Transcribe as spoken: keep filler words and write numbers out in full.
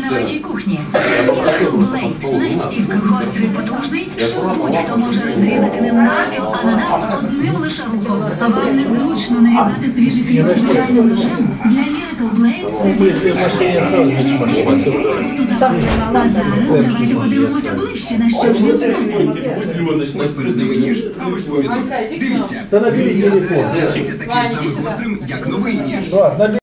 на вашій кухні. Miracle Blade настільки гострий і потужний, що будь-хто може розрізати ним навпіл ананас одним лише рухом. А вам незручно нарізати свіжий хліб звичайним ножем? Для Miracle Blade це А зараз давайте подивимося ближче, на що ж він здатен. Ось перед ними ніж, а ось повідок. Дивіться, це такий самий гострим, як новий ніж.